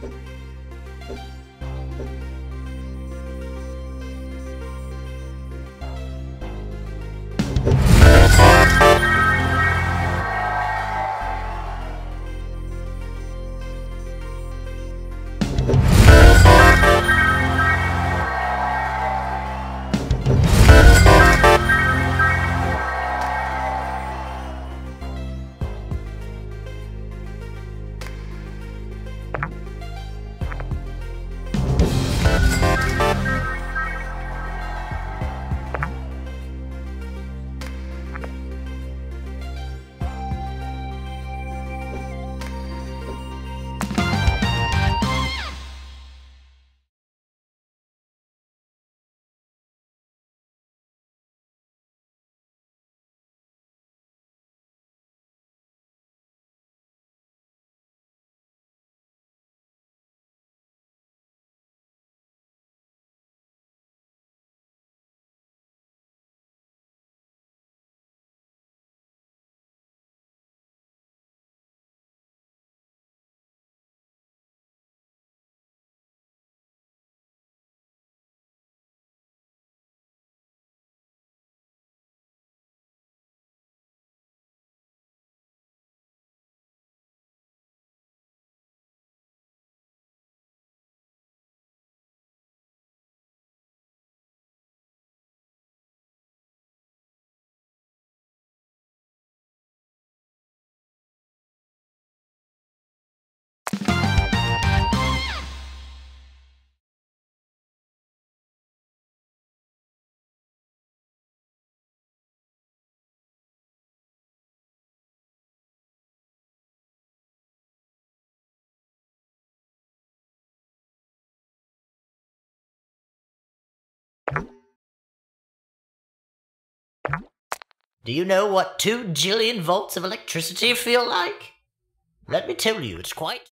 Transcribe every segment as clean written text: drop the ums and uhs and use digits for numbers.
Do you know what 2 jillion volts of electricity feel like? Let me tell you, it's quite...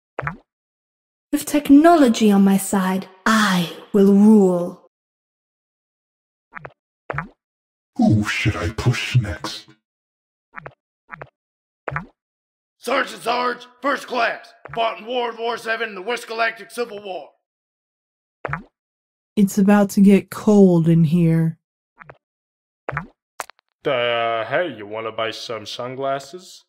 With technology on my side, I will rule. Who should I push next? Sergeant Sarge, first class. Fought in World War VII and the West Galactic Civil War. It's about to get cold in here. Hey, you wanna buy some sunglasses?